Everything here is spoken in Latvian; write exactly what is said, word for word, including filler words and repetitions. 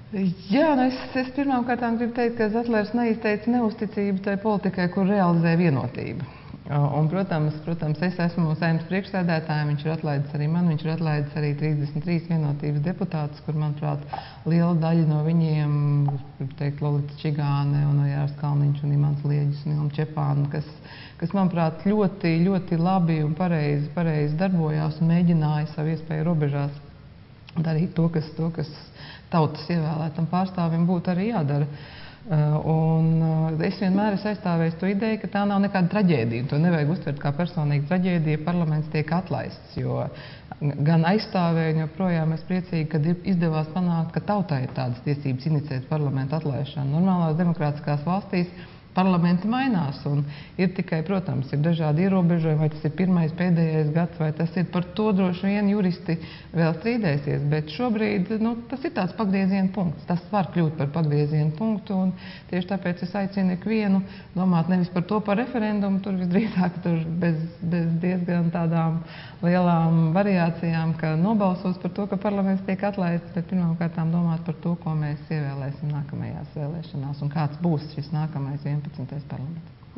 Jā, nu es, es pirmām kārtām gribu teikt, ka Zetlers neizteica neusticību tai politikai, kur realizē vienotību. Un, protams, protams, es esmu Saeimas priekšsēdētājiem, viņš ir atlaidis arī man, viņš ir atlaidis arī trīsdesmit trīs vienotības deputātus, kur, manuprāt, liela daļa no viņiem, gribu teikt, Lolita Čigāne un Jārs Kalniņš un Imants Lieģis un Ilma Čepāna, kas, kas, manuprāt, ļoti, ļoti labi un pareizi, pareizi darbojās un mēģināja savu iespēju robežās darīt to, kas, to, kas tautas ievēlētam pārstāvim būtu arī jādara. Un es vienmēr esmu aizstāvējis to ideju, ka tā nav nekāda traģēdija. To nevajag uztvert kā personīgu traģēdiju, ja parlaments tiek atlaists. Jo gan aizstāvēju, un joprojām es priecīgi, ka izdevās panākt, ka tautai ir tādas tiesības inicēt parlamentu atlaišanu. Normālās demokrātiskās valstīs parlamenti mainās, un ir tikai, protams, ir dažādi ierobežojumi, vai tas ir pirmais, pēdējais gads, vai tas ir par to droši vien juristi vēl strīdēsies, bet šobrīd, nu, tas ir tāds pagrieziena punkts. Tas var kļūt par pagrieziena punktu, un tieši tāpēc es aicinu ikvienu domāt nevis par to par referendumu, tur visdrīzāk tur bez, bez diezgan tādām lielām variācijām, ka nobalsos par to, ka parlaments tiek atlaists, bet pirmām kārtām domāt par to, ko mēs ievēlēsim nākamajās vēlēšanās, un kāds būs šis nākamais vienpadsmitais parlaments.